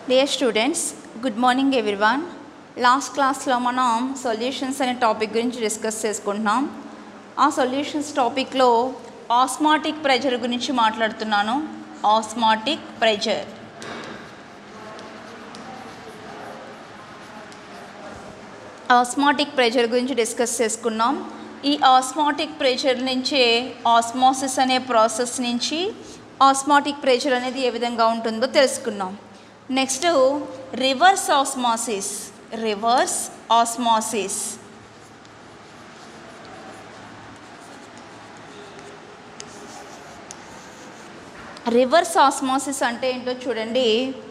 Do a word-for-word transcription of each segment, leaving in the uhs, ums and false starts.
Dear students, good morning everyone. Last class లో మనం solutions అనే టాపిక్ గురించి డిస్కస్ చేసుకుంటున్నాం. ఆ సొల్యూషన్స్ టాపిక్లో ఆస్మాటిక్ ప్రెజర్ గురించి మాట్లాడుతున్నాను. ఆస్మాటిక్ ప్రెజర్ ఆస్మాటిక్ ప్రెజర్ గురించి డిస్కస్ చేసుకున్నాం. ఈ ఆస్మాటిక్ ప్రెజర్ నుంచే ఆస్మోసిస్ అనే ప్రాసెస్ నుంచి ఆస్మాటిక్ ప్రెజర్ అనేది ఏ విధంగా ఉంటుందో తెలుసుకున్నాం. Next reverse osmosis reverse osmosis reverse osmosis అంటే ఏంటో చూడండి.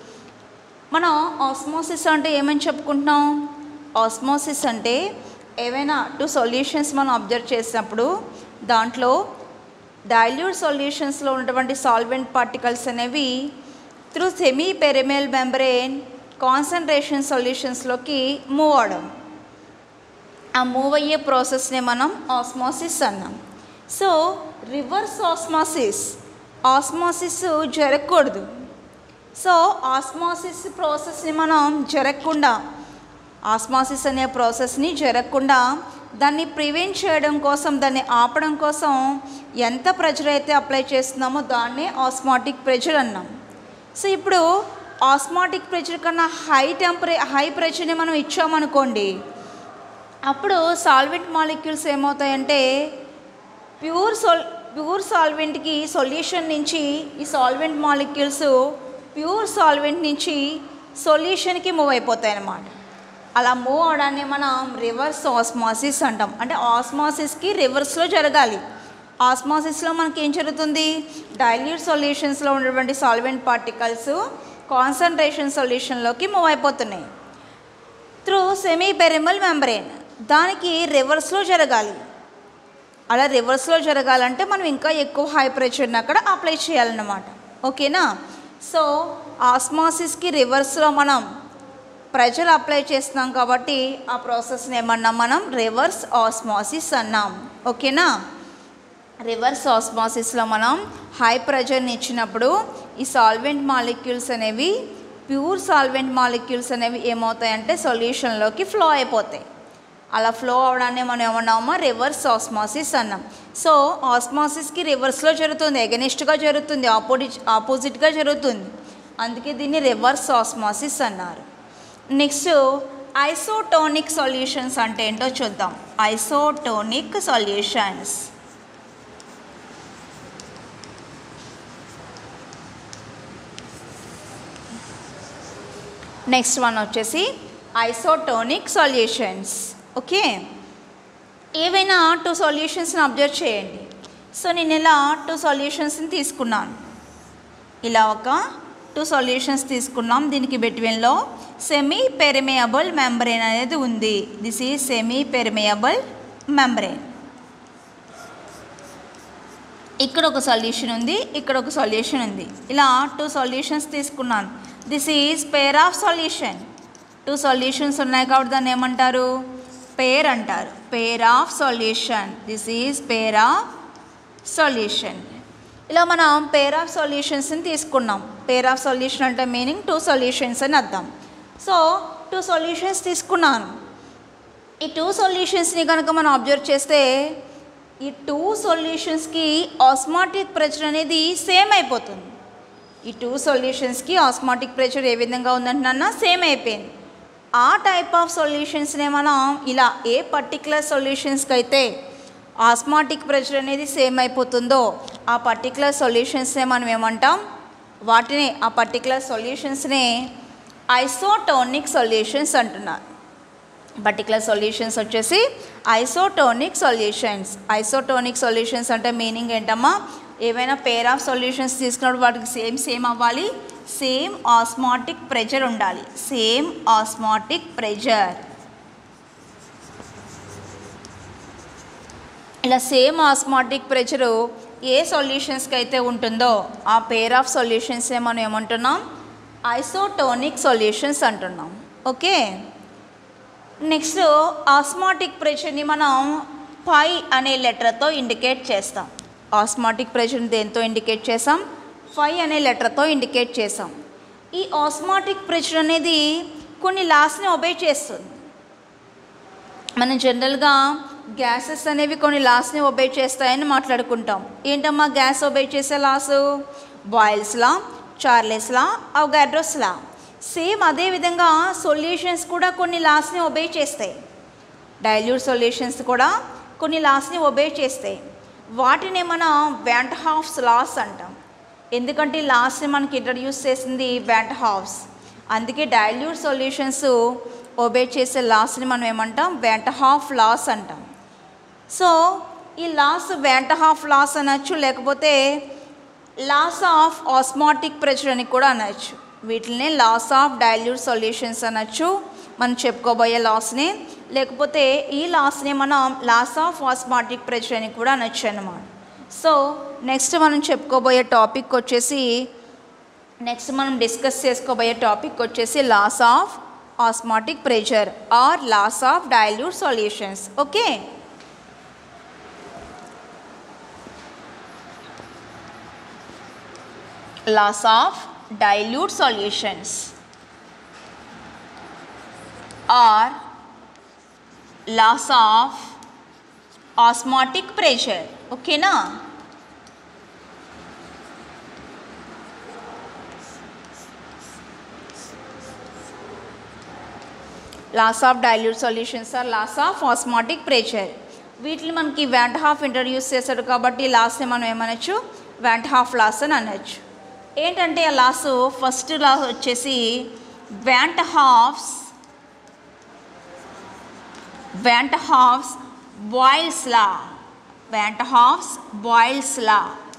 మనం ఆస్మాసిస్ అంటే ఏమని చెప్పుకుంటున్నాం? ఆస్మాసిస్ అంటే ఏవైనా టూ సొల్యూషన్స్ మనం అబ్జర్వ్ చేసినప్పుడు దాంట్లో డైల్యూట్ సొల్యూషన్స్లో ఉన్నటువంటి సాల్వెంట్ పార్టికల్స్ అనేవి through semi permeable membrane concentration సొల్యూషన్స్లోకి మూవ్ అవడం. ఆ మూవ్ అయ్యే ప్రాసెస్నే మనం ఆస్మాసిస్ అన్నాం. సో రివర్స్ ఆస్మాసిస్ ఆస్మాసిస్ జరగకూడదు. సో ఆస్మాసిస్ ప్రాసెస్ని మనం జరగకుండా ఆస్మాసిస్ అనే ప్రాసెస్ని జరగకుండా దాన్ని ప్రివెంట్ చేయడం కోసం, దాన్ని ఆపడం కోసం ఎంత ప్రెజర్ అయితే అప్లై చేస్తున్నామో దాన్నే ఆస్మాటిక్ ప్రెజర్ అన్నాం. సో ఇప్పుడు ఆస్మాటిక్ ప్రెజర్ కన్నా హై టెంపరే హై ప్రెషర్ని మనం ఇచ్చామనుకోండి, అప్పుడు సాల్వెంట్ మాలిక్యూల్స్ ఏమవుతాయంటే ప్యూర్ సోల్ ప్యూర్ సాల్వెంట్కి సొల్యూషన్ నుంచి ఈ సాల్వెంట్ మాలిక్యూల్స్ ప్యూర్ సాల్వెంట్ నుంచి సొల్యూషన్కి మూవ్ అయిపోతాయి అన్నమాట. అలా మూవ్ అవడాన్ని మనం రివర్స్ ఆస్మాసిస్ అంటాం. అంటే ఆస్మాసిస్కి రివర్స్లో జరగాలి. ఆస్మాసిస్లో మనకి ఏం జరుగుతుంది? డైల్యూట్ సొల్యూషన్స్లో ఉన్నటువంటి సాల్వెంట్ పార్టికల్స్ కాన్సన్ట్రేషన్ సొల్యూషన్లోకి మూవ్ అయిపోతున్నాయి త్రూ సెమీ పెరిమియల్ మెంబ్రేన్. దానికి రివర్స్లో జరగాలి. అలా రివర్స్లో జరగాలంటే మనం ఇంకా ఎక్కువ హై ప్రెషర్ని అక్కడ అప్లై చేయాలన్నమాట. ఓకేనా? సో ఆస్మాసిస్కి రివర్స్లో మనం ప్రెషర్ అప్లై చేస్తున్నాం కాబట్టి ఆ ప్రాసెస్ని ఏమన్నాం మనం? రివర్స్ ఆస్మాసిస్ అన్నాం. ఓకేనా? రివర్స్ ఆస్మాసిస్లో మనం హై ప్రెషర్ని ఇచ్చినప్పుడు ఈ సాల్వెంట్ మాలిక్యూల్స్ అనేవి ప్యూర్ సాల్వెంట్ మాలిక్యూల్స్ అనేవి ఏమవుతాయంటే సొల్యూషన్లోకి ఫ్లో అయిపోతాయి. అలా ఫ్లో అవడాన్ని మనం ఏమన్నామో రివర్స్ ఆస్మాసిస్ అన్నాం. సో ఆస్మాసిస్కి రివర్స్లో జరుగుతుంది, ఎగనిస్ట్గా జరుగుతుంది, ఆపోజిట్ ఆపోజిట్గా జరుగుతుంది. అందుకే దీన్ని రివర్స్ ఆస్మాసిస్ అన్నారు. నెక్స్ట్ ఐసోటోనిక్ సొల్యూషన్స్ అంటే ఏంటో చూద్దాం. ఐసోటోనిక్ సొల్యూషన్స్ నెక్స్ట్ వన్ వచ్చేసి ఐసోటోనిక్ సొల్యూషన్స్. ఓకే, ఏవైనా టూ సొల్యూషన్స్ని అబ్జర్వ్ చేయండి. సో నేను ఇలా టూ సొల్యూషన్స్ని తీసుకున్నాను. ఇలా ఒక టూ సొల్యూషన్స్ తీసుకున్నాం. దీనికి బిట్వీన్లో సెమీ పెరిమియబుల్ మెంబ్రేన్ అనేది ఉంది. This is semi permeable membrane. ఇక్కడ ఒక సొల్యూషన్ ఉంది, ఇక్కడ ఒక సొల్యూషన్ ఉంది. ఇలా టూ సొల్యూషన్స్ తీసుకున్నాను. This is pair of solution. Two solutions ఉన్నాయి కాబట్టి దాన్ని ఏమంటారు? పేర్ అంటారు. Pair of solution. This is pair of solution. ఇలా మనం పేర్ ఆఫ్ సొల్యూషన్స్ని తీసుకున్నాం. పేర్ ఆఫ్ సొల్యూషన్ అంటే మీనింగ్ టూ సొల్యూషన్స్ అని అర్థం. సో టూ సొల్యూషన్స్ తీసుకున్నాను. ఈ టూ సొల్యూషన్స్ని కనుక మనం అబ్జర్వ్ చేస్తే ఈ టూ సొల్యూషన్స్కి ఆస్మాటిక్ ప్రెషర్ అనేది సేమ్ అయిపోతుంది. ఈ టూ సొల్యూషన్స్కి ఆస్మాటిక్ ప్రెషర్ ఏ విధంగా ఉందంటున్నా సేమ్ అయిపోయింది. ఆ టైప్ ఆఫ్ సొల్యూషన్స్నే మనం ఇలా ఏ పర్టికులర్ సొల్యూషన్స్కి అయితే ఆస్మాటిక్ ప్రెషర్ అనేది సేమ్ అయిపోతుందో ఆ పర్టికులర్ సొల్యూషన్స్నే మనం ఏమంటాం? వాటిని ఆ పర్టికులర్ సొల్యూషన్స్నే ఐసోటోనిక్ సొల్యూషన్స్ అంటున్నారు. పర్టికులర్ సొల్యూషన్స్ వచ్చేసి ఐసోటోనిక్ సొల్యూషన్స్. ఐసోటోనిక్ సొల్యూషన్స్ అంటే మీనింగ్ ఏంటమ్మా? ఏవైనా పేర్ ఆఫ్ సొల్యూషన్స్ తీసుకున్నప్పుడు వాటికి సేమ్ సేమ్ అవ్వాలి, సేమ్ ఆస్మాటిక్ ప్రెషర్ ఉండాలి. Same osmotic pressure. ఇలా సేమ్ ఆస్మాటిక్ ప్రెషరు ఏ సొల్యూషన్స్కి అయితే ఉంటుందో ఆ పేర్ ఆఫ్ సొల్యూషన్సే మనం ఏమంటున్నాం? ఐసోటోనిక్ సొల్యూషన్స్ అంటున్నాం. ఓకే, నెక్స్ట్ ఆస్మాటిక్ ప్రెషర్ని మనం పై అనే లెటర్తో ఇండికేట్ చేస్తాం. ఆస్మాటిక్ ప్రెషర్ని దేంతో ఇండికేట్ చేసాం? ఫైవ్ అనే లెటర్తో ఇండికేట్ చేసాం. ఈ ఆస్మాటిక్ ప్రెషర్ అనేది కొన్ని లాస్ని ఒబే చేస్తుంది. మనం జనరల్గా గ్యాసెస్ అనేవి కొన్ని లాస్ని ఒబే చేస్తాయని మాట్లాడుకుంటాం. ఏంటమ్మా గ్యాస్ ఒబే చేసే laws? Boyle's law, Charles law, Avogadro's law. Same అదేవిధంగా సొల్యూషన్స్ కూడా కొన్ని లాస్ని ఒబే చేస్తాయి. డైల్యూట్ సొల్యూషన్స్ కూడా కొన్ని లాస్ని ఒబే చేస్తాయి. వాటిని మనం వ్యాంట్ హాఫ్స్ లాస్ అంటాం. ఎందుకంటే ఈ లాస్ని మనకి ఇంట్రడ్యూస్ చేసింది వ్యాంట్ హాఫ్స్. అందుకే డైల్యూట్ సొల్యూషన్స్ ఒబే చేసే లాస్ని మనం ఏమంటాం? వ్యాంట్ హాఫ్ లాస్ అంటాం. సో ఈ లాస్ వ్యాంట్ హాఫ్ లాస్ అనొచ్చు, లేకపోతే లాస్ ఆఫ్ ఆస్మాటిక్ ప్రెషర్ అని కూడా అనొచ్చు. వీటిని లాస్ ఆఫ్ డైల్యూట్ సొల్యూషన్స్ అనొచ్చు మనం చెప్పుకోబోయే లాస్ని, లేకపోతే ఈ లాస్ని మనం లాస్ ఆఫ్ ఆస్మాటిక్ ప్రెషర్ అని కూడా అనొచ్చు అన్నమాట. సో నెక్స్ట్ మనం చెప్పుకోబోయే టాపిక్ వచ్చేసి నెక్స్ట్ మనం డిస్కస్ చేసుకోబోయే టాపిక్ వచ్చేసి laws of osmotic pressure or laws of dilute solutions. Okay, laws of dilute solutions or laws of osmotic pressure. ఓకేనా? Laws of dilute solutions or laws of osmotic pressure. వీటిని మనకి వ్యాంట్ half introduce చేశాడు కాబట్టి లాస్ని మనం ఏమనొచ్చు? వ్యాంట్ Hoff loss అని అనొచ్చు. ఏంటంటే ఆ లాస్ ఫస్ట్ లాస్ వచ్చేసి van't Hoff's van't Hoff's Boyle's law. Van't Hoff's Boyle's law.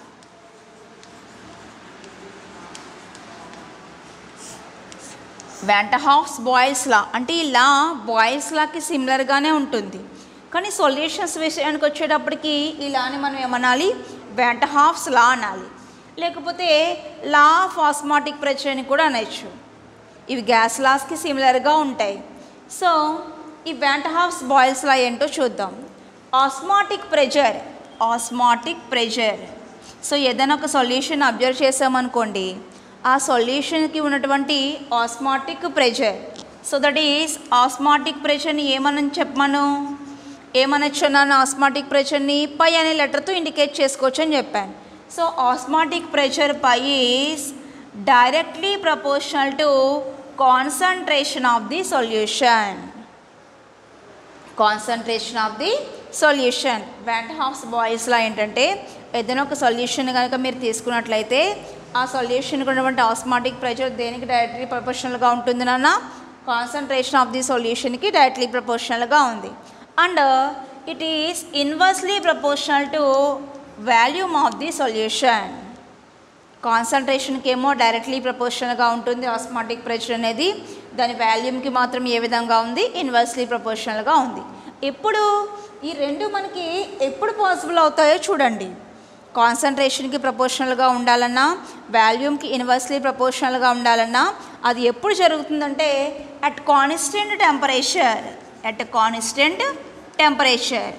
Van't Hoff's Boyle's law అంటే ఈ లా బాయిల్స్ లాకి సిమిలర్గానే ఉంటుంది, కానీ సొల్యూషన్స్ విషయానికి వచ్చేటప్పటికి ఈ లాని మనం ఏమనాలి? వ్యాంట్ హాఫ్స్ లా అనాలి, లేకపోతే లా ఆఫ్ ఆస్మాటిక్ ప్రెషర్ అని కూడా అనొచ్చు. ఇవి గ్యాస్ లాస్కి సిమిలర్గా ఉంటాయి. సో ఈ వ్యాంట్ హాఫ్స్ బాయిల్స్ లా ఏంటో చూద్దాం. Osmotic pressure osmotic pressure so ఏదైనా ఒక సొల్యూషన్ అబ్జర్వ్ చేసామనుకోండి, ఆ సొల్యూషన్కి ఉన్నటువంటి osmotic pressure, so that is osmotic ప్రెషర్ని ఏమని చెప్పమను ఏమనొచ్చు అన్నాను? ఆస్మాటిక్ ప్రెషర్ని పై అనే లెటర్తో ఇండికేట్ చేసుకోవచ్చు అని చెప్పాను. So osmotic pressure pi is directly proportional to concentration of the solution. Concentration of the solution. Van't Hoff's బాయిల్స్లా ఏంటంటే ఏదైనా ఒక సొల్యూషన్ కనుక మీరు తీసుకున్నట్లయితే ఆ సొల్యూషన్కి ఉన్నటువంటి ఆస్మాటిక్ ప్రెషర్ దేనికి డైరెక్ట్లీ ప్రపోర్షనల్గా ఉంటుంది నాన్న? కాన్సన్ట్రేషన్ ఆఫ్ ది సొల్యూషన్కి డైరెక్ట్లీ ప్రపోర్షనల్గా ఉంది. And it is inversely proportional to volume of the solution. కాన్సన్ట్రేషన్కి ఏమో డైరెక్ట్లీ ప్రపోర్షనల్గా ఉంటుంది ఆస్మాటిక్ ప్రెషర్ అనేది, దాని వాల్యూమ్కి మాత్రం ఏ విధంగా ఉంది? ఇన్వర్స్లీ ప్రపోర్షనల్గా ఉంది. ఎప్పుడు ఈ రెండు మనకి ఎప్పుడు పాసిబుల్ అవుతాయో చూడండి. కాన్సన్ట్రేషన్కి ప్రపోర్షనల్గా ఉండాలన్నా, వాల్యూమ్కి ఇన్వర్స్లీ ప్రపోర్షనల్గా ఉండాలన్నా అది ఎప్పుడు జరుగుతుందంటే at constant temperature. At constant temperature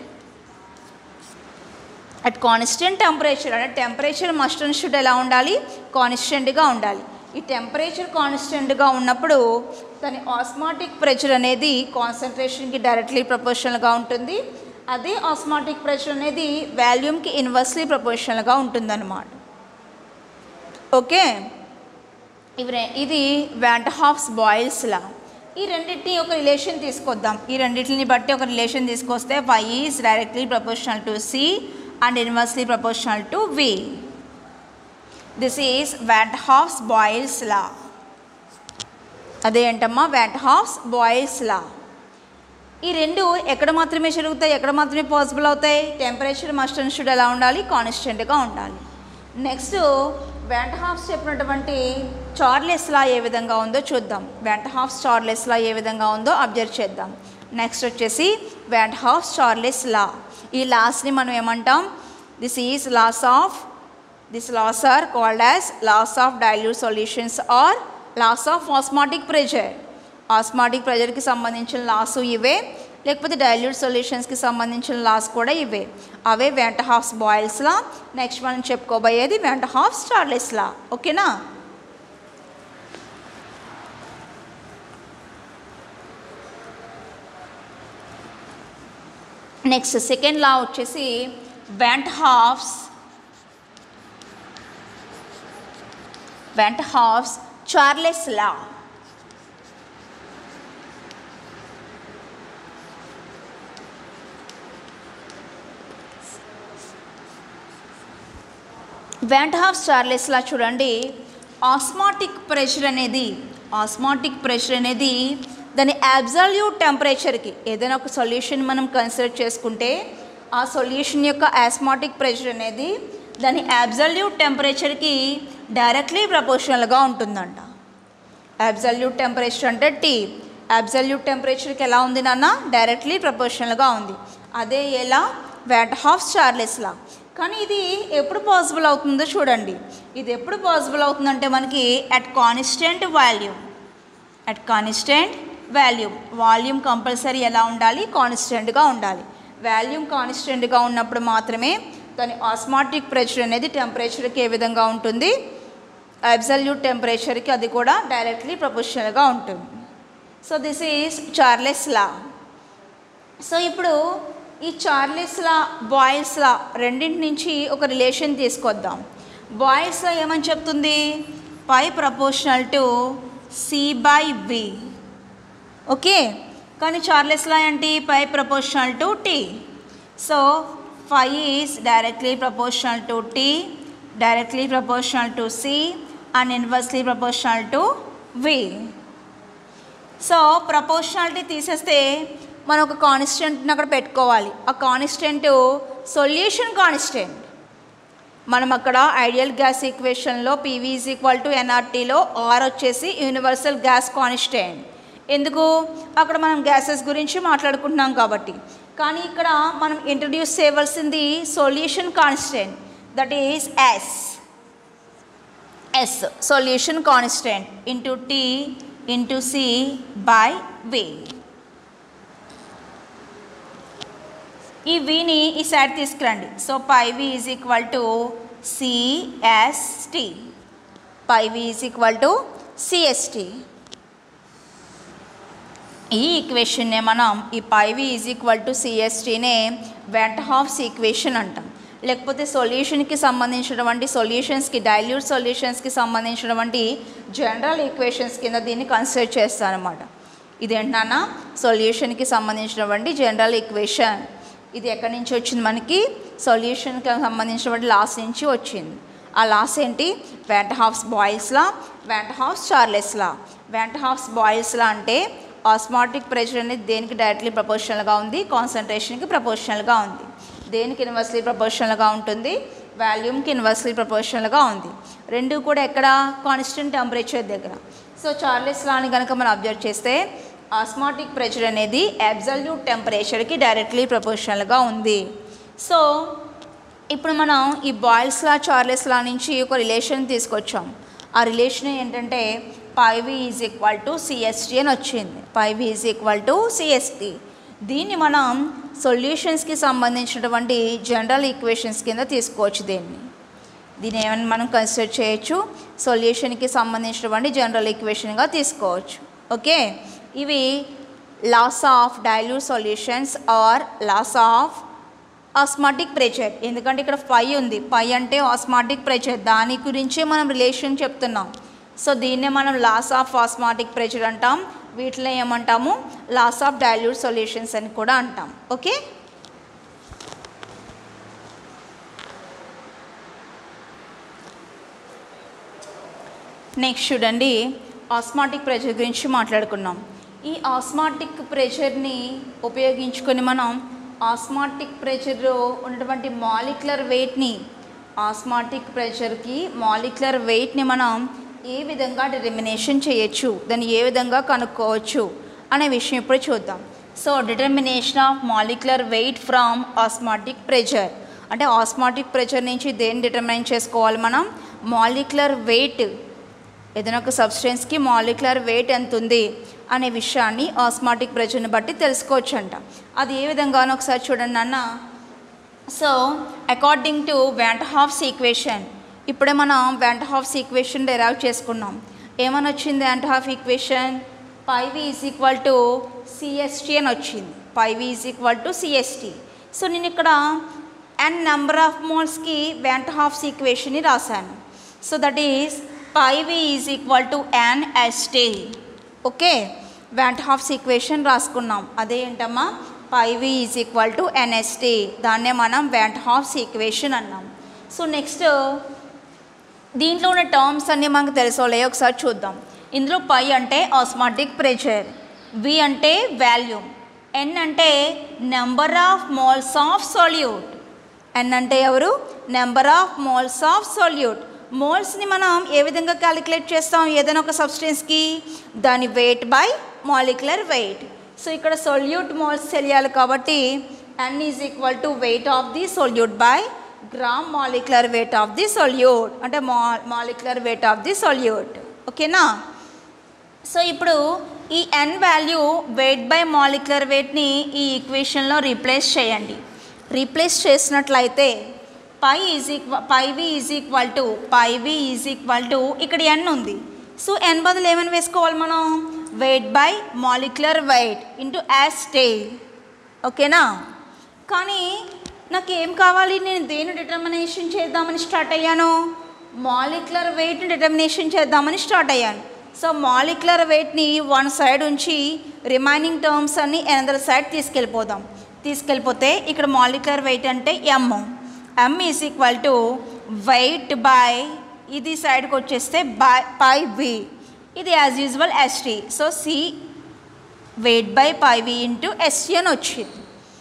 at constant temperature అంటే టెంపరేచర్ మస్ట్ అండ్ షుడ్ ఎలా ఉండాలి? కాన్స్టెంట్గా ఉండాలి. ఈ టెంపరేచర్ కాన్స్టెంట్గా ఉన్నప్పుడు దాని ఆస్మాటిక్ ప్రెషర్ అనేది కాన్సన్ట్రేషన్కి డైరెక్ట్లీ ప్రపోర్షనల్గా ఉంటుంది. అదే ఆస్మాటిక్ ప్రెషర్ అనేది వాల్యూమ్కి ఇన్వర్స్లీ ప్రపోర్షనల్గా ఉంటుందన్నమాట. ఓకే, ఇవి ఇది వ్యాంట్ హాఫ్స్ బాయిల్స్ లా. ఈ రెండింటిని ఒక రిలేషన్ తీసుకొద్దాం. ఈ రెండింటిని బట్టి ఒక రిలేషన్ తీసుకొస్తే Y is directly proportional to C and inversely proportional to V. This is van't Hoff's Boyle's law. అదేంటమ్మా? Van't Hoff's Boyle's law. ఈ రెండు ఎక్కడ మాత్రమే జరుగుతాయి, ఎక్కడ మాత్రమే పాసిబుల్ అవుతాయి? టెంపరేచర్ మస్ట్ అండ్ షుడ్ ఎలా ఉండాలి? కాన్స్టెంట్గా ఉండాలి. నెక్స్ట్ వ్యాంట్ హాఫ్స్ చెప్పినటువంటి చార్లెస్ లా ఏ విధంగా ఉందో చూద్దాం. వ్యాంట్ హాఫ్స్ చార్లెస్ లా ఏ విధంగా ఉందో అబ్జర్వ్ చేద్దాం. నెక్స్ట్ వచ్చేసి వ్యాంట్ హాఫ్స్ చార్లెస్ లా. ఈ లాస్ని మనం ఏమంటాం? This is laws of this laws are called as laws of dilute solutions or laws of osmotic pressure. Osmotic ప్రెషర్కి సంబంధించిన లాసు ఇవే, లేకపోతే డైల్యూట్ సొల్యూషన్స్కి సంబంధించిన లాస్ కూడా ఇవే. అవే వ్యాంట్ హాఫ్స్ బాయిల్స్ లా. నెక్స్ట్ మనం చెప్పుకోబోయేది వ్యాంట్ హాఫ్స్ చార్లెస్ లా. ఓకేనా? నెక్స్ట్ సెకండ్ లా వచ్చేసి van't Hoff's van't Hoff's Charles law. Van't Hoff's Charles law చూడండి, ఆస్మాటిక్ ప్రెషర్ అనేది ఆస్మాటిక్ ప్రెషర్ అనేది దాని అబ్సల్యూట్ టెంపరేచర్కి, ఏదైనా ఒక సొల్యూషన్ మనం కన్సిడర్ చేసుకుంటే ఆ సొల్యూషన్ యొక్క ఆస్మాటిక్ ప్రెషర్ అనేది దాని అబ్సల్యూట్ టెంపరేచర్కి డైరెక్ట్లీ ప్రపోర్షనల్గా ఉంటుందంట. అబ్సల్యూట్ టెంపరేచర్ అంటే టీ, అబ్సల్యూట్ టెంపరేచర్కి ఎలా ఉంది నాన్న? డైరెక్ట్లీ ప్రపోర్షనల్గా ఉంది. అదే ఎలా? Van't Hoff's Charles law. కానీ ఇది ఎప్పుడు పాసిబుల్ అవుతుందో చూడండి. ఇది ఎప్పుడు పాసిబుల్ అవుతుందంటే మనకి at constant volume at constant volume volume compulsory ఎలా ఉండాలి? కాన్స్టెంట్గా ఉండాలి. వాల్యూమ్ కాన్స్టెంట్గా ఉన్నప్పుడు మాత్రమే దాని ఆస్మాటిక్ ప్రెషర్ అనేది టెంపరేచర్కి ఏ విధంగా ఉంటుంది? అబ్సల్యూట్ టెంపరేచర్కి అది కూడా డైరెక్ట్లీ ప్రపోర్షనల్గా ఉంటుంది. So this is Charles law. So ఇప్పుడు ఈ చార్లెస్ లా, బాయిల్స్ లా రెండింటి నుంచి ఒక రిలేషన్ తీసుకొద్దాం. బాయిల్స్ లా ఏమని చెప్తుంది? Pi proportional to C by V. Okay, కానీ చార్లెస్ లా ఏంటి? Pi proportional to T. So phi is directly proportional to T, directly proportional to C and inversely proportional to V. So proportionality తీసేస్తే మనం ఒక కాన్స్టెంట్ని అక్కడ పెట్టుకోవాలి. ఆ constant solution constant. మనం అక్కడ ఐడియల్ గ్యాస్ ఈక్వేషన్లో పీవీ ఈజ్ ఈక్వల్ టు ఎన్ఆర్టీలో ఆర్ వచ్చేసి యూనివర్సల్ గ్యాస్ కాన్స్టెంట్. ఎందుకు? అక్కడ మనం గ్యాసెస్ గురించి మాట్లాడుకుంటున్నాం కాబట్టి. కానీ ఇక్కడ మనం ఇంట్రడ్యూస్ చేయవలసింది solution constant, that is S S solution constant into T into C by V. ఈ విని ఈ సైడ్ తీసుకురండి. So pi V is equal to CST. Pi V is equal to CST. ఈ ఈక్వేషన్నే మనం ఈ pi V is equal to సిఎస్టీనే van't Hoff's equation అంటాం. లేకపోతే సొల్యూషన్కి సంబంధించినటువంటి సొల్యూషన్స్కి డైల్యూట్ సొల్యూషన్స్కి సంబంధించినటువంటి జనరల్ ఈక్వేషన్స్ కింద దీన్ని కన్సిడర్ చేస్తానమాట. ఇదేంటన్నా? సొల్యూషన్కి సంబంధించినటువంటి జనరల్ ఈక్వేషన్. ఇది ఎక్కడి నుంచి వచ్చింది? మనకి సొల్యూషన్కి సంబంధించినటువంటి లాస్ నుంచి వచ్చింది. ఆ లాస్ ఏంటి? Van't Hoff's Boyle's law, van't Hoff's Charles law. Van't Hoff's Boyle's law అంటే ఆస్మాటిక్ ప్రెషర్ అనేది దేనికి డైరెక్ట్లీ ప్రపోర్షనల్గా ఉంది? కాన్సన్ట్రేషన్కి ప్రపోర్షనల్గా ఉంది. దేనికి ఇన్వర్స్లీ ప్రపోర్షనల్గా ఉంటుంది? వాల్యూమ్కి ఇన్వర్స్లీ ప్రపోర్షనల్గా ఉంది. రెండు కూడా ఎక్కడ? కాన్స్టెంట్ టెంపరేచర్ దగ్గర. సో చార్లెస్ లాని కనుక మనం అబ్జర్వ్ చేస్తే ఆస్మాటిక్ ప్రెషర్ అనేది అబ్సల్యూట్ టెంపరేచర్కి డైరెక్ట్లీ ప్రపోర్షనల్గా ఉంది. సో ఇప్పుడు మనం ఈ బాయిల్స్ లా, చార్లెస్ లా నుంచి ఒక రిలేషన్ తీసుకొచ్చాం. ఆ రిలేషన్ ఏంటంటే pi V is equal to CST అని వచ్చింది. Pi V is equal to CST. దీన్ని మనం సొల్యూషన్స్కి సంబంధించినటువంటి జనరల్ ఈక్వేషన్స్ కింద తీసుకోవచ్చు. దీన్ని దీన్ని ఏమైనా మనం కన్సిడర్ చేయొచ్చు, సొల్యూషన్కి సంబంధించినటువంటి జనరల్ ఈక్వేషన్గా తీసుకోవచ్చు. ఓకే, ఇవి laws of dilute solutions or laws of osmotic pressure. ఎందుకంటే ఇక్కడ పై ఉంది, పై అంటే ఆస్మాటిక్ ప్రెషర్, దాని గురించే మనం రిలేషన్ చెప్తున్నాం. సో దీన్నే మనం లాస్ ఆఫ్ ఆస్మాటిక్ ప్రెషర్ అంటాం. వీటిలో ఏమంటాము? లాస్ ఆఫ్ డైల్యూట్ సొల్యూషన్స్ అని కూడా అంటాం. ఓకే, నెక్స్ట్ చూడండి, ఆస్మాటిక్ ప్రెషర్ గురించి మాట్లాడుకున్నాం. ఈ ఆస్మాటిక్ ప్రెషర్ని ఉపయోగించుకొని మనం ఆస్మాటిక్ ప్రెషర్లో ఉన్నటువంటి మాలిక్యులర్ వెయిట్ని, ఆస్మాటిక్ ప్రెషర్కి మాలిక్యులర్ వెయిట్ని మనం ఏ విధంగా డిటర్మినేషన్ చేయొచ్చు, దాన్ని ఏ విధంగా కనుక్కోవచ్చు అనే విషయం ఇప్పుడు చూద్దాం. So determination of molecular weight from osmotic pressure అంటే ఆస్మాటిక్ ప్రెషర్ నుంచి దేన్ని డిటర్మైన్ చేసుకోవాలి మనం? మాలిక్యులర్ వెయిట్, ఏదైనా ఒక సబ్స్టెన్స్కి మాలిక్యులర్ వెయిట్ ఎంత ఉంది అనే విషయాన్ని ఆస్మాటిక్ ప్రెషర్ని బట్టి తెలుసుకోవచ్చు అంట. అది ఏ విధంగానో ఒకసారి చూడండి అన్న. So according to van't Hoff's equation, ఇప్పుడే మనం వెంట్ హాఫ్స్ ఈక్వేషన్ డెరైవ్ చేసుకున్నాం. ఏమని వచ్చింది van't Hoff equation? Pi V is equal to CST అని వచ్చింది. Pi V is equal to CST. So నేను ఇక్కడ n నెంబర్ ఆఫ్ మోల్స్కి వెంట హాఫ్స్ ఈక్వేషన్ని రాశాను. So that is pi V is equal to N S T. Okay, van't Hoff's equation రాసుకున్నాం. అదే ఏంటమ్మా, pi V is equal to NST. దాన్నే మనం వెంట హాఫ్స్ ఈక్వేషన్ అన్నాం. సో నెక్స్ట్ దీంట్లో ఉన్న టర్మ్స్ అన్నీ మనకు తెలుసోలే, ఒకసారి చూద్దాం. ఇందులో పై అంటే ఆస్మాటిక్ ప్రెషర్, వి అంటే వాల్యూమ్, ఎన్ అంటే number of moles of solute. N అంటే ఎవరు, number of moles of solute. మోల్స్ని మనం ఏ విధంగా క్యాలిక్యులేట్ చేస్తాం ఏదైనా ఒక సబ్స్టెన్స్కి, దాని weight by molecular weight. So ఇక్కడ సొల్యూట్ మోల్స్ తెలియాలి కాబట్టి N is equal to weight of the solute by gram molecular weight of the solute, అంటే మా molecular weight of the solute. ఓకేనా. సో ఇప్పుడు ఈ N value weight by molecular వెయిట్ని ఈ ఈక్వేషన్లో రీప్లేస్ చేయండి. రీప్లేస్ చేసినట్లయితే pi is equal pi V is equal to pi V is equal to ఇక్కడ ఎన్ ఉంది. సో ఎన్ బదులు ఏమైనా వేసుకోవాలి మనం, weight by molecular weight into S T. ఓకేనా. కానీ నాకు ఏం కావాలి, నేను దేని డిటర్మినేషన్ చేద్దామని స్టార్ట్ అయ్యాను, మాలిక్యులర్ వెయిట్ని డిటర్మినేషన్ చేద్దామని స్టార్ట్ అయ్యాను. సో మాలిక్యులర్ వెయిట్ని వన్ సైడ్ ఉంచి రిమైనింగ్ టర్మ్స్ అన్ని అనదర్ సైడ్ తీసుకెళ్ళిపోదాం. తీసుకెళ్ళిపోతే ఇక్కడ మాలిక్యులర్ వెయిట్ అంటే M, M is equal to weight by ఇది సైడ్కి వచ్చేస్తే బై పై వి, ఇది as usual ST. So see weight by pi V into ST అని వచ్చింది.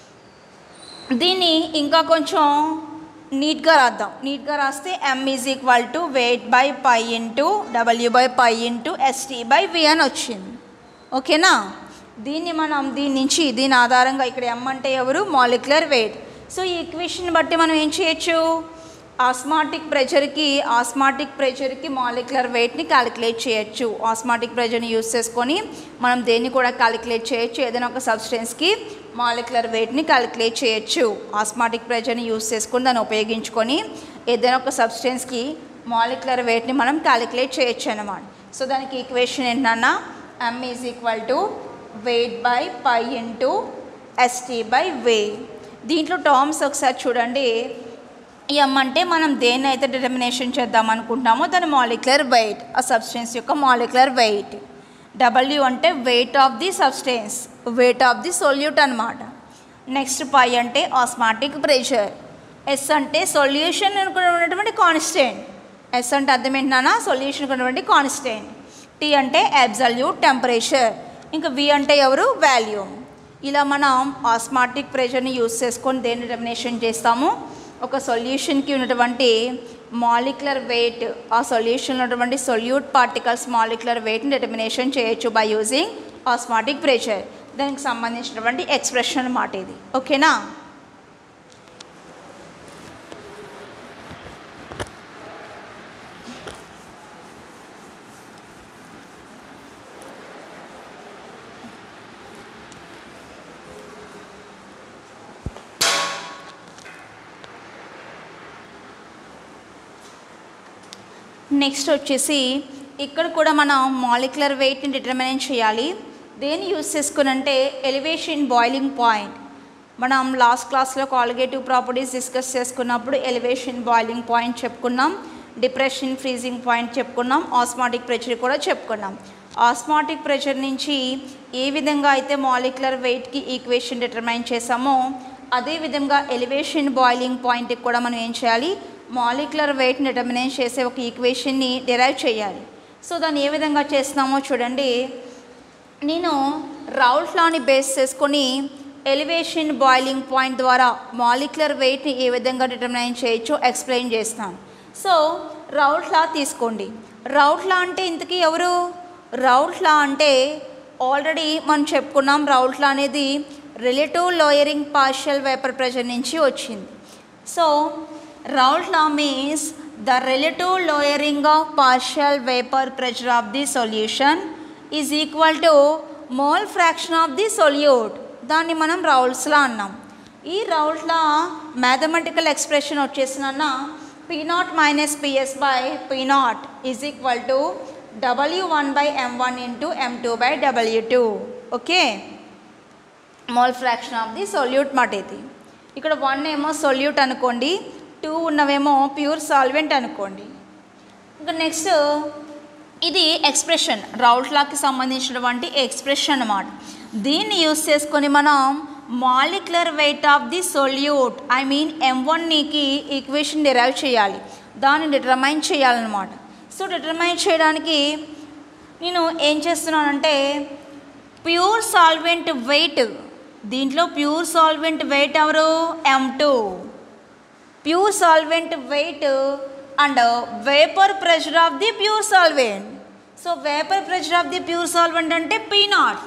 దీన్ని ఇంకా కొంచెం నీట్గా రాద్దాం. నీట్గా రాస్తే M is equal to weight by pi into W by pi into ST by V అని వచ్చింది. ఓకేనా. దీన్ని మనం దీని నుంచి దీని ఆధారంగా ఇక్కడ ఎమ్ అంటే ఎవరు, మాలిక్యులర్ వెయిట్. సో ఈ ఈక్వేషన్ బట్టి మనం ఏం చేయొచ్చు, ఆస్మాటిక్ ప్రెషర్కి ఆస్మాటిక్ ప్రెషర్కి మాలిక్యులర్ వెయిట్ని క్యాలిక్యులేట్ చేయొచ్చు. ఆస్మాటిక్ ప్రెషర్ని యూస్ చేసుకొని మనం దేన్ని కూడా క్యాలిక్యులేట్ చేయొచ్చు. ఏదైనా ఒక సబ్స్టెన్స్కి మాలిక్యులర్ వెయిట్ని క్యాలిక్యులేట్ చేయొచ్చు. ఆస్మాటిక్ ప్రెషర్ని యూస్ చేసుకొని దాన్ని ఉపయోగించుకొని ఏదైనా ఒక సబ్స్టెన్స్కి మాలిక్యులర్ వెయిట్ని మనం క్యాలిక్యులేట్ చేయొచ్చు అన్నమాట. సో దానికి ఈక్వేషన్ ఏంటన్నా, M is equal to weight by pi into ST by V. దీంట్లో టర్మ్స్ ఒకసారి చూడండి. ఎమ్ అంటే మనం దేన్ని అయితే డిటర్మినేషన్ చేద్దాం అనుకుంటున్నామో దాని మాలిక్యులర్ వెయిట్, ఆ సబ్స్టెన్స్ యొక్క మాలిక్యులర్ వెయిట్. డబ్ల్యూ అంటే weight of the substance, weight of the solute అనమాట. నెక్స్ట్ పై అంటే ఆస్మాటిక్ ప్రెషర్, ఎస్ అంటే సొల్యూషన్ ఉన్నటువంటి కాన్స్టెంట్. ఎస్ అంటే అర్థం ఏంటన్నా, సొల్యూషన్ ఉన్నటువంటి కాన్స్టెంట్. టీ అంటే అబ్సల్యూట్ టెంపరేచర్, ఇంకా వి అంటే ఎవరు, వాల్యూమ్. ఇలా మనం ఆస్మాటిక్ ప్రెషర్ని యూస్ చేసుకొని దేన్ని డిటర్మినేషన్ చేస్తాము, ఒక సొల్యూషన్కి ఉన్నటువంటి మాలిక్యులర్ వెయిట్, ఆ సొల్యూషన్ ఉన్నటువంటి సొల్యూట్ పార్టికల్స్ మాలిక్యులర్ వెయిట్ని డిటర్మినేషన్ చేయొచ్చు బై యూజింగ్ ఆస్మాటిక్ ప్రెషర్. దానికి సంబంధించినటువంటి ఎక్స్ప్రెషన్ అన్నమాట ఇది. ఓకేనా. నెక్స్ట్ వచ్చేసి ఇక్కడ కూడా మనం మాలిక్యులర్ వెయిట్ని డిటర్మినేట్ చేయాలి. దేన్ని యూస్ చేసుకుని అంటే ఎలివేషన్ బాయిలింగ్ పాయింట్. మనం లాస్ట్ క్లాస్లో కాలిగేటివ్ ప్రాపర్టీస్ డిస్కస్ చేసుకున్నప్పుడు ఎలివేషన్ బాయిలింగ్ పాయింట్ చెప్పుకున్నాం, డిప్రెషన్ ఫ్రీజింగ్ పాయింట్ చెప్పుకున్నాం, ఆస్మాటిక్ ప్రెషర్ కూడా చెప్పుకున్నాం. ఆస్మాటిక్ ప్రెషర్ నుంచి ఏ విధంగా అయితే మాలిక్యులర్ వెయిట్కి ఈక్వేషన్ డిటర్మైన్ చేసామో అదేవిధంగా ఎలివేషన్ బాయిలింగ్ పాయింట్కి కూడా మనం ఏం చేయాలి, మాలిక్యులర్ వెయిట్ని డిటర్మినేట్ చేసే ఒక ఈక్వేషన్ని డిరైవ్ చేయాలి. సో దాన్ని ఏ విధంగా చేస్తున్నామో చూడండి. నేను రౌల్ట్ లాని బేస్ చేసుకొని ఎలివేషన్ బాయిలింగ్ పాయింట్ ద్వారా మాలిక్యులర్ వెయిట్ని ఏ విధంగా డిటర్మినేట్ చేయొచ్చో ఎక్స్ప్లెయిన్ చేస్తాను. సో రౌల్ట్ లా తీసుకోండి. రౌల్ట్ లా అంటే ఇంతకీ ఎవరు, రౌల్ట్ లా అంటే ఆల్రెడీ మనం చెప్పుకున్నాం. రౌల్ట్ లా అనేది relative lowering partial vapour pressure నుంచి వచ్చింది. So Raoult law means the relative lowering of partial vapor pressure of the solution is equal to mole fraction of the solute. దాన్ని మనం Raoult's law అన్నాం. ఈ Raoult law mathematical expression వచ్చేసిన P naught minus Ps by P naught is equal to W one by M one into M two by W two. Okay, mole fraction of the solute మాట ఇది. ఇక్కడ one ఏమో solute అనుకోండి, two ఉన్నవేమో pure solvent అనుకోండి. ఇంకా next ఇది expression, Raoult లాకి సంబంధించినటువంటి ఎక్స్ప్రెషన్ అన్నమాట. దీన్ని యూస్ చేసుకొని మనం molecular weight of the solute I mean M వన్కి ఈక్వేషన్ డిరైవ్ చేయాలి, దాన్ని డిటర్మైన్ చేయాలన్నమాట. సో డిటర్మైన్ చేయడానికి నేను ఏం చేస్తున్నానంటే ప్యూర్ సాల్వెంట్ వెయిట్, దీంట్లో ప్యూర్ సాల్వెంట్ వెయిట్ ఎవరు M two, pure solvent weight and vapour pressure of the pure solvent. So vapour pressure of the pure solvent అంటే P naught,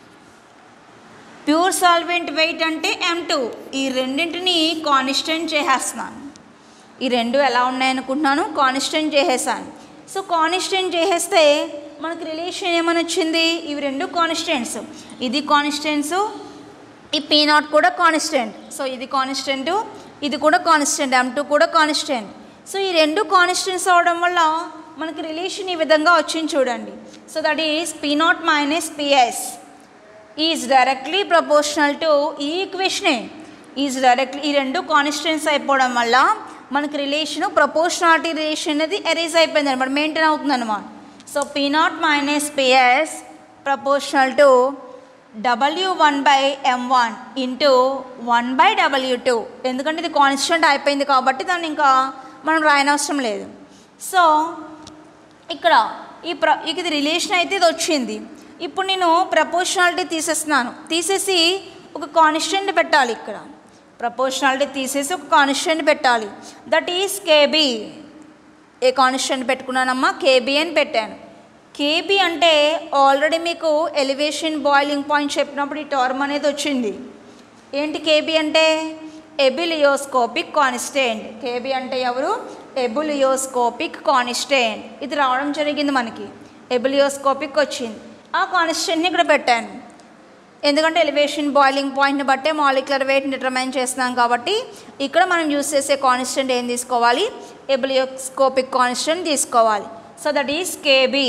pure solvent weight అంటే M two. ఈ రెండింటిని constant చేసేస్తున్నాను. ఈ రెండు ఎలా ఉన్నాయనుకుంటున్నాను, కాన్స్టెంట్ చేసేసాను. సో కాన్స్టెంట్ చేసేస్తే మనకు రిలేషన్ ఏమని వచ్చింది, ఇవి రెండు కాన్స్టెంట్స్, ఇది కాన్స్టెంట్స్, ఈ పీ నాట్ కూడా కాన్స్టెంట్. సో ఇది కాన్స్టెంట్, ఇది కూడా కాన్స్టెంట్, ఎం టూ కూడా కాన్స్టెంట్. సో ఈ రెండు కాన్స్టెంట్స్ అవడం వల్ల మనకి రిలేషన్ ఈ విధంగా వచ్చింది చూడండి. So that is P naught minus PS is directly proportional to ఈ ఈక్వేషనే, ఈజ్ డైరెక్ట్లీ, ఈ రెండు కాన్స్టెంట్స్ అయిపోవడం వల్ల మనకి రిలేషను ప్రపోర్షనాలిటీ రిలేషన్ అనేది ఎరేజ్ అయిపోయింది అనమాట, మెయింటైన్ అవుతుంది అనమాట. So P naught minus PS proportional to W one by M one into one by W two, ఎందుకంటే ఇది కాన్స్టెంట్ అయిపోయింది కాబట్టి దాన్ని ఇంకా మనం రాయనవసరం లేదు. సో ఇక్కడ ఈ ప్ర ఇది రిలేషన్ అయితే ఇది వచ్చింది. ఇప్పుడు నేను ప్రపోర్షనాలిటీ తీసేస్తున్నాను, తీసేసి ఒక కాన్స్టెంట్ పెట్టాలి. ఇక్కడ ప్రపోర్షనాలిటీ తీసేసి ఒక కాన్స్టెంట్ పెట్టాలి, దట్ ఈస్ కేబీ. ఏ కాన్స్టెంట్ పెట్టుకున్నానమ్మా, కేబీ అని పెట్టాను. కేబీ అంటే ఆల్రెడీ మీకు ఎలివేషన్ బాయిలింగ్ పాయింట్ చెప్పినప్పుడు ఈ టర్మ్ అనేది వచ్చింది. ఏంటి కేబీ అంటే ఎబిలియోస్కోపిక్ కాన్స్టెంట్. కేబీ అంటే ఎవరు, ఎబిలియోస్కోపిక్ కాన్స్టెంట్. ఇది రావడం జరిగింది మనకి, ఎబిలియోస్కోపిక్ వచ్చింది. ఆ కాన్స్టెంట్ని ఇక్కడ పెట్టాను, ఎందుకంటే ఎలివేషన్ బాయిలింగ్ పాయింట్ని బట్టే మాలిక్యులర్ వెయిట్ని డిటర్మైన్ చేస్తున్నాం కాబట్టి ఇక్కడ మనం యూస్ చేసే కాన్స్టెంట్ ఏం తీసుకోవాలి, ఎబిలియోస్కోపిక్ కాన్స్టెంట్ తీసుకోవాలి. So that is KB.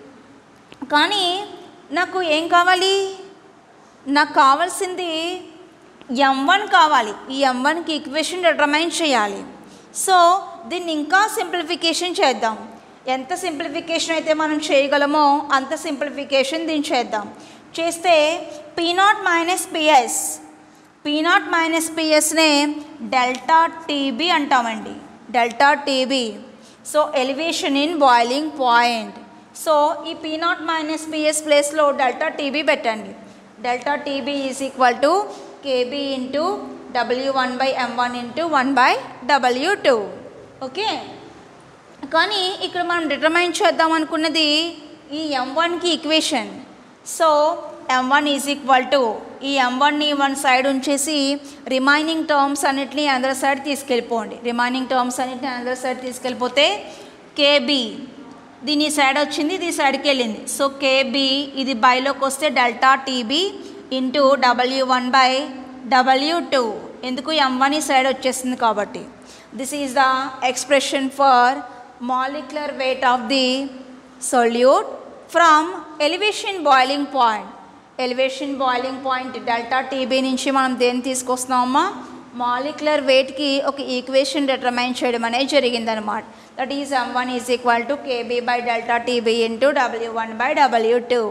కానీ నాకు ఏం కావాలి, నాకు కావాల్సింది ఎం వన్ కావాలి. ఈ ఎం వన్కి ఈక్వేషన్ డిటర్మైన్ చేయాలి. సో దీన్ని ఇంకా సింప్లిఫికేషన్ చేద్దాం. ఎంత సింప్లిఫికేషన్ అయితే మనం చేయగలమో అంత సింప్లిఫికేషన్ దీన్ని చేద్దాం. చేస్తే P naught minus PS, P naught minus పిఎస్నే డెల్టా టీబీ అంటామండి, delta TB. So elevation in boiling point. So ఈ పీ నాట్ మైనస్ పిఎస్ ప్లేస్లో డెల్టా టీబీ పెట్టండి. Delta TB is equal to KB into W one by M one into one by W two. Okay, కానీ ఇక్కడ మనం determine చేద్దాం అనుకున్నది ఈ M వన్కి equation. So M one is equal to, ఈ ఎం వన్ని వన్ సైడ్ ఉంచేసి రిమైనింగ్ టర్మ్స్ అన్నిటిని అదర్ సైడ్ తీసుకెళ్ళిపోండి. రిమైనింగ్ టర్మ్స్ అన్నిటిని అదర్ సైడ్ తీసుకెళ్ళిపోతే కేబీ, దీని సైడ్ వచ్చింది, ఇది సైడ్కి వెళ్ళింది. సో కేబీ ఇది బైలోకి వస్తే delta TB into W one by W two. ఎందుకు, ఎం వన్ ఈ సైడ్ వచ్చేసింది కాబట్టి. This is the expression for molecular weight of the solute from elevation boiling point. Elevation boiling point delta TB నుంచి మనం దేన్ని తీసుకొస్తున్నామమ్మా, మాలిక్యులర్ వెయిట్కి ఒక equation determine చేయడం అనేది జరిగిందనమాట. That is M one is equal to KB by delta TB into W one by W two.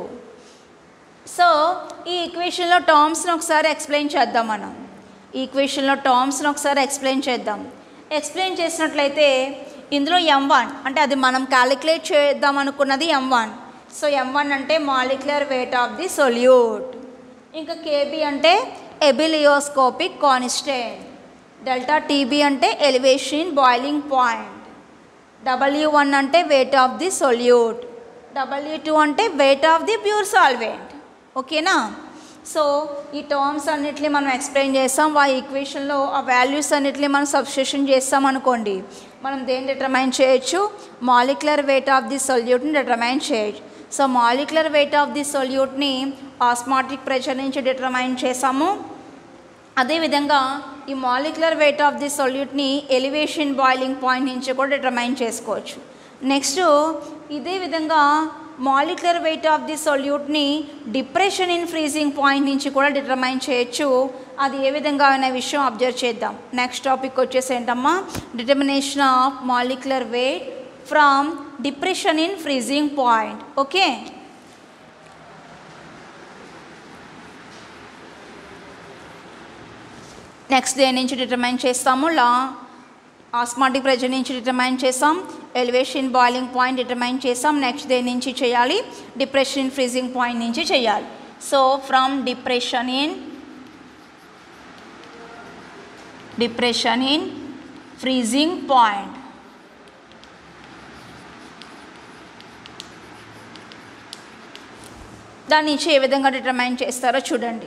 So ఈ ఈక్వేషన్లో టర్మ్స్ని ఒకసారి ఎక్స్ప్లెయిన్ చేద్దాం. మనం ఈ ఈక్వేషన్లో టర్మ్స్ని ఒకసారి ఎక్స్ప్లెయిన్ చేద్దాం. ఎక్స్ప్లెయిన్ చేసినట్లయితే ఇందులో ఎం వన్ అంటే అది మనం క్యాలిక్యులేట్ చేద్దాం అనుకున్నది M one. So M one అంటే molecular weight of the solute. ఇంకా కేబీ అంటే ఎబిలియోస్కోపిక్ కాన్స్టెంట్. డెల్టా టీబీ అంటే elevation boiling point. W one అంటే weight of the solute. W two అంటే weight of the pure solvent. ఓకేనా. So ఈ terms అన్నిటిని మనం ఎక్స్ప్లెయిన్ చేస్తాం. ఆ ఈక్వేషన్లో ఆ వాల్యూస్ అన్నిటిని మనం సబ్స్టిట్యూషన్ చేస్తాం అనుకోండి, మనం దేన్ని డిటర్మైన్ చేయొచ్చు, మాలిక్యులర్ వెయిట్ ఆఫ్ ది సొల్యూట్ని డిటర్మైన్ చేయొచ్చు. So molecular weight of the సొల్యూట్ని ఆస్మాటిక్ ప్రెషర్ నుంచి డిటర్మైన్ చేసాము. అదేవిధంగా ఈ మాలిక్యులర్ వెయిట్ ఆఫ్ ది సొల్యూట్ని ఎలివేషన్ బాయిలింగ్ పాయింట్ నుంచి కూడా డిటర్మైన్ చేసుకోవచ్చు. నెక్స్ట్ ఇదే విధంగా మాలిక్యులర్ వెయిట్ ఆఫ్ ది సొల్యూట్ని డిప్రెషన్ ఇన్ ఫ్రీజింగ్ పాయింట్ నుంచి కూడా డిటర్మైన్ చేయొచ్చు. అది ఏ విధంగా అనే విషయం అబ్జర్వ్ చేద్దాం. నెక్స్ట్ టాపిక్ వచ్చేసి ఏంటమ్మా, determination of molecular weight from depression in freezing point. Okay, next దేని నుంచి డిటర్మైన్ చేస్తాము, లా ఆస్మాటిక్ ప్రెజర్ నుంచి డిటర్మైన్ చేసాం, ఎలివేషన్ బాయిలింగ్ పాయింట్ డిటర్మైన్ చేసాం. నెక్స్ట్ దేని నుంచి చేయాలి, డిప్రెషన్ ఇన్ ఫ్రీజింగ్ పాయింట్ నుంచి చేయాలి. So from depression in depression in freezing point దాని నుంచి ఏ విధంగా డిటర్మైన్ చేస్తారో చూడండి.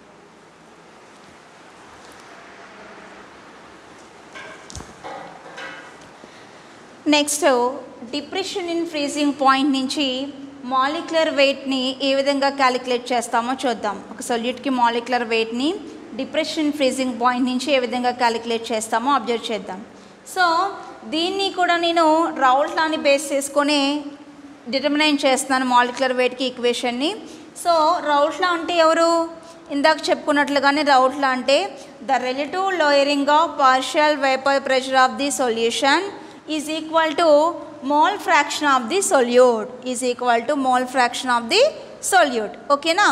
Next depression in freezing point నుంచి మాలిక్యులర్ వెయిట్ని ఏ విధంగా క్యాలిక్యులేట్ చేస్తామో చూద్దాం. ఒక సొల్యూట్కి మాలిక్యులర్ వెయిట్ని డిప్రెషన్ ఫ్రీజింగ్ పాయింట్ నుంచి ఏ విధంగా క్యాలిక్యులేట్ చేస్తామో అబ్జర్వ్ చేద్దాం. సో దీన్ని కూడా నేను రౌల్ట్ లాని బేస్ చేసుకొని డిటర్మినేట్ చేస్తున్నాను మాలిక్యులర్ వెయిట్కి ఈక్వేషన్ని. సో రౌల్ట్ లా అంటే ఎవరు, ఇందాక చెప్పుకున్నట్లుగానే రౌల్ట్ లా అంటే the relative lowering of partial vapour pressure of the solution is equal to mole fraction of the solute is equal to mole fraction of the solute. ఓకేనా,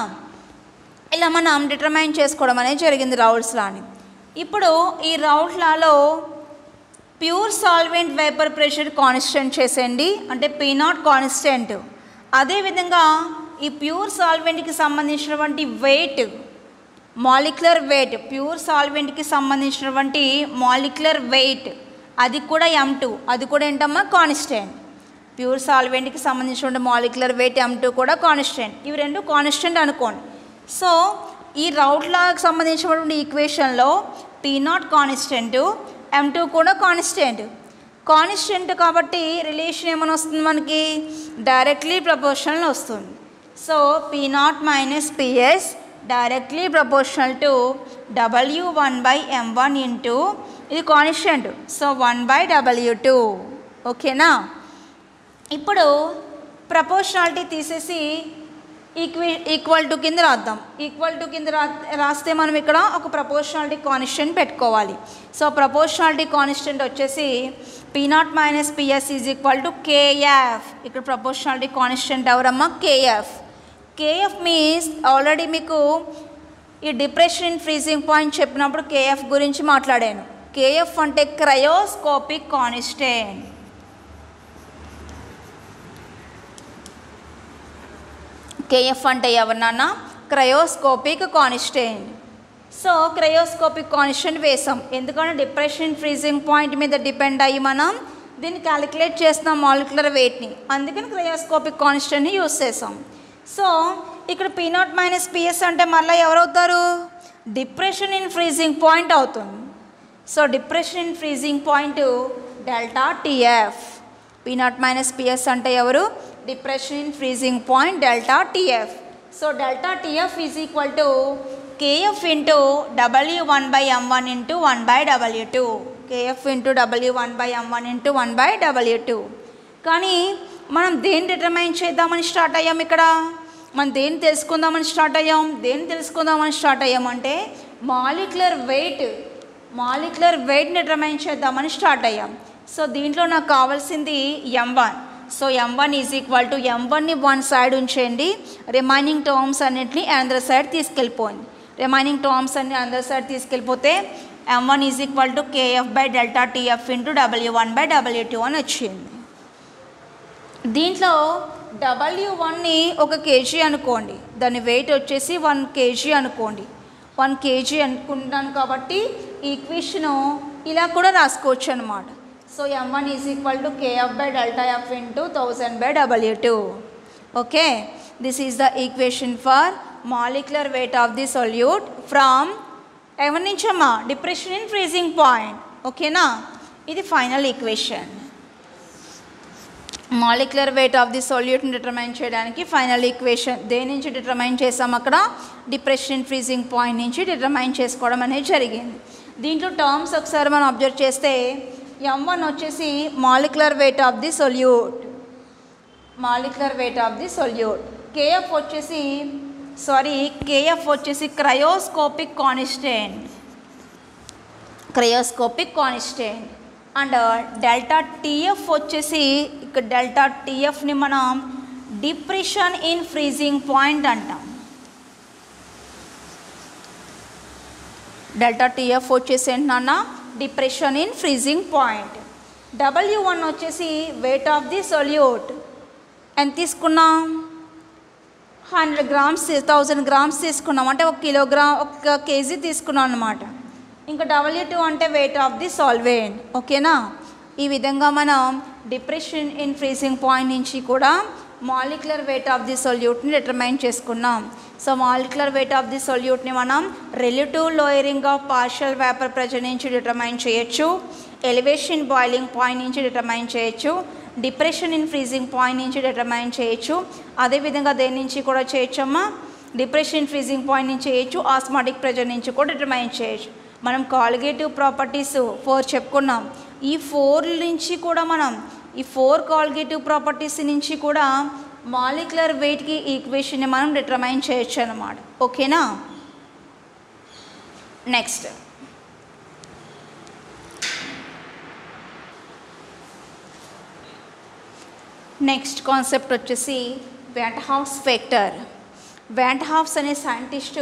ఇలా మనం determine చేసుకోవడం అనేది జరిగింది రౌల్ట్స్ లాని. ఇప్పుడు ఈ రౌల్ట్ లాలో pure solvent vapour pressure constant చేసేయండి, అంటే పీ నాట్ కాన్స్టెంట్. అదేవిధంగా ఈ ప్యూర్ సాల్వెంట్కి సంబంధించినటువంటి వెయిట్, మాలిక్యులర్ వెయిట్, ప్యూర్ సాల్వెంట్కి సంబంధించినటువంటి మాలిక్యులర్ వెయిట్ అది కూడా ఎం టూ, అది కూడా ఏంటమ్మా కాన్స్టెంట్. ప్యూర్ సాల్వెంట్కి సంబంధించిన మాలిక్యులర్ వెయిట్ ఎం టూ కూడా కాన్స్టెంట్. ఇవి రెండు కాన్స్టెంట్ అనుకోండి. సో ఈ రౌల్ట్ లాకి సంబంధించినటువంటి ఈక్వేషన్లో P naught constant, M two కూడా కాన్స్టెంట్. కాన్స్టెంట్ కాబట్టి రిలేషన్ ఏమైనా వస్తుంది మనకి, డైరెక్ట్లీ ప్రపోర్షనల్ వస్తుంది. So P naught minus PS directly proportional to W one by M one into ఇది constant, so one by W two. ఓకేనా, ఇప్పుడు ప్రపోర్షనాలిటీ తీసేసి ఈక్వి ఈక్వల్ టు కింద రాద్దాం. ఈక్వల్ టు కింద రా రాస్తే మనం ఇక్కడ ఒక ప్రపోర్షనాలిటీ కాన్స్టెంట్ పెట్టుకోవాలి. సో ప్రపోర్షనాలిటీ కాన్స్టెంట్ వచ్చేసి P naught minus PS is equal to KF. ఇక్కడ ప్రపోర్షనాలిటీ కాన్స్టెంట్ ఎవరమ్మా, కేఎఫ్. కేఎఫ్ మీన్స్ ఆల్రెడీ మీకు ఈ డిప్రెషన్ ఇన్ ఫ్రీజింగ్ పాయింట్ చెప్పినప్పుడు కేఎఫ్ గురించి మాట్లాడాను. కేఎఫ్ అంటే క్రయోస్కోపిక్ కాన్స్టెంట్. కేఎఫ్ అంటే ఎవరన్నా, cryoscopic constant. So cryoscopic constant వేసాం, ఎందుకంటే డిప్రెషన్ ఫ్రీజింగ్ పాయింట్ మీద డిపెండ్ అయ్యి మనం దీన్ని క్యాలిక్యులేట్ చేస్తున్నాం మాలిక్యులర్ వెయిట్ని, అందుకని క్రయోస్కోపిక్ కాన్స్టెంట్ని యూస్ చేసాం. సో ఇక్కడ పీ నాట్ మైనస్ పిఎస్ అంటే మళ్ళీ ఎవరవుతారు, డిప్రెషన్ ఇన్ ఫ్రీజింగ్ పాయింట్ అవుతుంది. So depression in freezing point delta TF. P naught minus PS అంటే ఎవరు, depression in freezing point delta TF. So delta TF is equal to KF into W one by M one into one by W two. KF into W one by M one into one by W two. కానీ మనం దేన్ని determine చేద్దామని start అయ్యాం, ఇక్కడ మనం దేన్ని తెలుసుకుందామని start అయ్యాం, దేన్ని తెలుసుకుందామని స్టార్ట్ అయ్యామంటే మాలిక్యులర్ వెయిట్, మాలిక్యులర్ వెయిట్ని డిటర్మైన్ చేద్దామని స్టార్ట్ అయ్యాం. సో దీంట్లో నాకు కావాల్సింది M one. So M one is equal to M వన్ని వన్ సైడ్ ఉంచేయండి, రిమైనింగ్ టర్మ్స్ అన్నింటినీ అనదర్ సైడ్ తీసుకెళ్ళిపోయింది. రిమైనింగ్ టర్మ్స్ అన్ని అనదర్ సైడ్ తీసుకెళ్ళిపోతే M one is equal to KF by delta TF into W one by W two అని వచ్చింది. దీంట్లో W వన్ని ఒక కేజీ అనుకోండి, దాని వెయిట్ వచ్చేసి వన్ కేజీ అనుకోండి. వన్ కేజీ అనుకుంటున్నాను కాబట్టి ఈక్వేషను ఇలా కూడా రాసుకోవచ్చు అనమాట. So M one is equal to KF by delta F into thousand by W two. Okay, this is the equation for molecular weight of the solute from ఎవరి నుంచమ్మా, depression in freezing point. ఓకేనా, ఇది final equation. Molecular weight of the సొల్యూట్ని determine చేయడానికి final equation దేని నుంచి determine చేసాం, అక్కడ డిప్రెషన్ ఫ్రీజింగ్ పాయింట్ నుంచి డిటర్మైన్ చేసుకోవడం అనేది జరిగింది. దీంట్లో టర్మ్స్ ఒకసారి మనం అబ్జర్వ్ చేస్తే ఎం వన్ వచ్చేసి molecular weight of the solute, molecular weight of the solute. K F వచ్చేసి సారీ కేఎఫ్ వచ్చేసి cryoscopic constant cryoscopic constant and delta T F వచ్చేసి ఇక్కడ డెల్టా టీఎఫ్ని మనం డిప్రెషన్ ఇన్ ఫ్రీజింగ్ పాయింట్ అంటాం. డెల్టా టీఎఫ్ వచ్చేసి ఏంటన్నా depression in freezing point. W one వచ్చేసి వెయిట్ ఆఫ్ ది సొల్యూట్ ఎంత తీసుకున్నాం, హండ్రెడ్ గ్రామ్స్ థౌజండ్ గ్రామ్స్ తీసుకున్నాం అంటే ఒక కిలోగ్రామ్ ఒక కేజీ తీసుకున్నాం అన్నమాట. ఇంకా డబ్ల్యూ టూ అంటే వెయిట్ ఆఫ్ ది సాల్వెంట్. ఓకేనా, ఈ విధంగా మనం డిప్రెషన్ ఇన్ ఫ్రీజింగ్ పాయింట్ నుంచి కూడా మాలిక్యులర్ వెయిట్ ఆఫ్ ది సొల్యూట్ని డిటర్మైన్ చేసుకున్నాం. So molecular weight of the సొల్యూట్ని మనం relative lowering of partial vapour pressure నుంచి డిటర్మైన్ చేయొచ్చు, ఎలివేషన్ బాయిలింగ్ పాయింట్ నుంచి డిటర్మైన్ చేయొచ్చు, డిప్రెషన్ ఇన్ ఫ్రీజింగ్ పాయింట్ నుంచి డిటర్మైన్ చేయొచ్చు. అదేవిధంగా దేని నుంచి కూడా చేయొచ్చమ్మా, డిప్రెషన్ ఇన్ ఫ్రీజింగ్ పాయింట్ నుంచి చేయొచ్చు, ఆస్మాటిక్ ప్రెషర్ నుంచి కూడా డిటర్మైన్ చేయొచ్చు. మనం కాలిగేటివ్ ప్రాపర్టీస్ ఫోర్ చెప్పుకున్నాం. ఈ ఫోర్ నుంచి కూడా మనం ఈ ఫోర్ కాలిగేటివ్ ప్రాపర్టీస్ నుంచి కూడా మాలిక్యులర్ వెయిట్కి ఈక్వేషన్ని మనం డిటర్మైన్ చేయొచ్చు అన్నమాట. ఓకేనా, నెక్స్ట్ నెక్స్ట్ కాన్సెప్ట్ వచ్చేసి వ్యాంట్ హాఫ్స్ ఫ్యాక్టర్. వ్యాంట్ హాఫ్స్ అనే సైంటిస్టు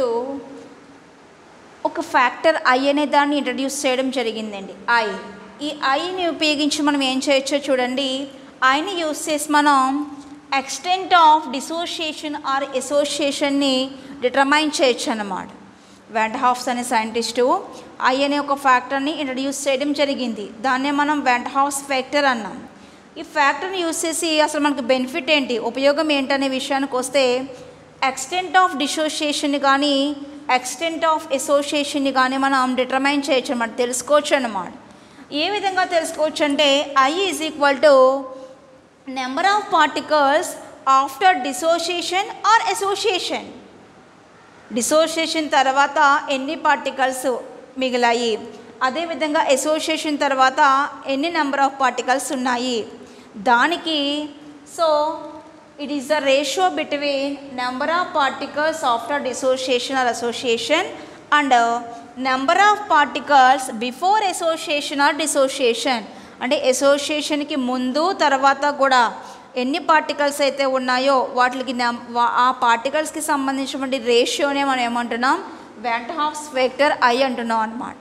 ఒక ఫ్యాక్టర్ ఐ అనే దాన్ని ఇంట్రడ్యూస్ చేయడం జరిగిందండి. ఐ ఈ ఐని ఉపయోగించి మనం ఏం చేయొచ్చో చూడండి. ఐని యూస్ చేసి మనం ఎక్స్టెంట్ ఆఫ్ డిసోసియేషన్ ఆర్ అసోసియేషన్ని డిటర్మైన్ చేయొచ్చు అన్నమాట. వ్యాంట్ హాఫ్స్ అనే సైంటిస్టు ఐ అనే ఒక ఫ్యాక్టర్ని ఇంట్రడ్యూస్ చేయడం జరిగింది. దాన్నే మనం వ్యాంట్ హాఫ్స్ ఫ్యాక్టర్ అన్నాం. ఈ ఫ్యాక్టర్ని యూస్ చేసి అసలు మనకు బెనిఫిట్ ఏంటి, ఉపయోగం ఏంటనే విషయానికి వస్తే ఎక్స్టెంట్ ఆఫ్ డిసోసియేషన్ని కానీ ఎక్స్టెంట్ ఆఫ్ అసోసియేషన్ని కానీ మనం డిటర్మైన్ చేయొచ్చు అన్నమాట, తెలుసుకోవచ్చు అన్నమాట. ఏ విధంగా తెలుసుకోవచ్చు అంటే I is equal to number of particles after dissociation or association. Dissociation తర్వాత ఎన్ని పార్టికల్స్ మిగిలాయి, అదేవిధంగా అసోసియేషన్ తర్వాత ఎన్ని నెంబర్ ఆఫ్ పార్టికల్స్ ఉన్నాయి, దానికి so it is the ratio between number of particles after dissociation or association and uh, number of particles before association or dissociation. అంటే అసోసియేషన్కి ముందు తర్వాత కూడా ఎన్ని పార్టికల్స్ అయితే ఉన్నాయో వాటికి ఆ పార్టికల్స్కి సంబంధించినటువంటి రేషియోనే మనం ఏమంటున్నాం, వ్యాంట్ హాఫ్స్ ఫ్యాక్టర్ ఐ అంటున్నాం అన్నమాట.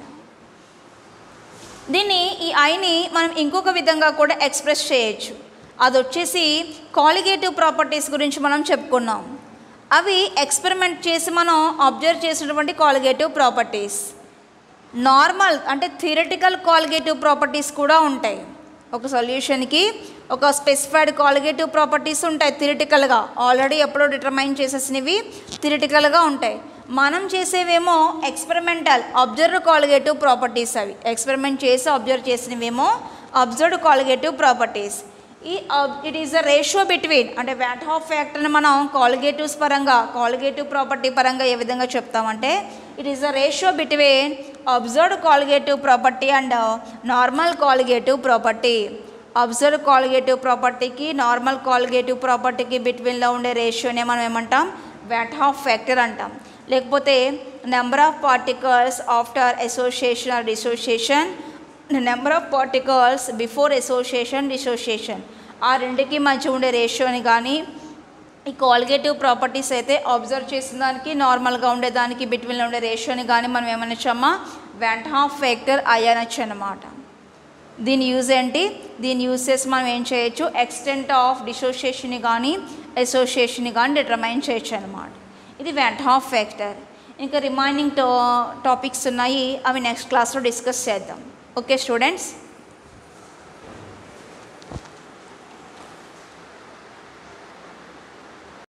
దీన్ని ఈ ఐని మనం ఇంకొక విధంగా కూడా ఎక్స్ప్రెస్ చేయొచ్చు. అది వచ్చేసి కాలిగేటివ్ ప్రాపర్టీస్ గురించి మనం చెప్పుకున్నాం. అవి ఎక్స్పెరిమెంట్ చేసి మనం అబ్జర్వ్ చేసినటువంటి కాలిగేటివ్ ప్రాపర్టీస్. నార్మల్ అంటే థియరిటికల్ కాలిగేటివ్ ప్రాపర్టీస్ కూడా ఉంటాయి. ఒక సొల్యూషన్కి ఒక స్పెసిఫైడ్ కాలిగేటివ్ ప్రాపర్టీస్ ఉంటాయి థియరిటికల్గా, ఆల్రెడీ ఎప్పుడో డిటర్మైన్ చేసేసినవి థియరిటికల్గా ఉంటాయి. మనం చేసేవేమో ఎక్స్పెరిమెంటల్ అబ్జర్వ్ కాలిగేటివ్ ప్రాపర్టీస్. అవి ఎక్స్పెరిమెంట్ చేసి అబ్జర్వ్ చేసినవేమో అబ్జర్వ్ కాలిగేటివ్ ప్రాపర్టీస్. ఈ it is the ratio between అంటే వ్యాంట్ హాఫ్ ఫ్యాక్టర్ని మనం కాలిగేటివ్స్ పరంగా కాలిగేటివ్ ప్రాపర్టీ పరంగా ఏ విధంగా చెప్తామంటే it is the ratio between observed colligative property and normal colligative property. Observe colligative ప్రాపర్టీకి నార్మల్ కాలిగేటివ్ ప్రాపర్టీకి బిట్వీన్లో ఉండే రేషియోనే మనం ఏమంటాం, వ్యాంట్ హాఫ్ ఫ్యాక్టర్ అంటాం. లేకపోతే number of particles after association or dissociation, number of particles before association dissociation, ఆ రెండుకి మధ్య ఉండే రేషియోని కానీ ఈ కాలిగేటివ్ ప్రాపర్టీస్ అయితే అబ్జర్వ్ చేసిన దానికి నార్మల్గా ఉండేదానికి బిట్వీన్లో ఉండే రేషియోని కానీ మనం ఏమనొచ్చమ్మా, వ్యాంట్ హాఫ్ ఫ్యాక్టర్ ఐ అనొచ్చు అన్నమాట. దీని యూజ్ ఏంటి, దీని యూజ్ చేసి మనం ఏం చేయొచ్చు, ఎక్స్టెంట్ ఆఫ్ డిసోసియేషన్ని కానీ అసోసియేషన్ని కానీ డిటర్మైన్ చేయొచ్చు అన్నమాట. ఇది వ్యాంట్ హాఫ్ ఫ్యాక్టర్. ఇంకా రిమైనింగ్ టా టాపిక్స్ ఉన్నాయి, అవి నెక్స్ట్ క్లాస్లో డిస్కస్ చేద్దాం. Okay students.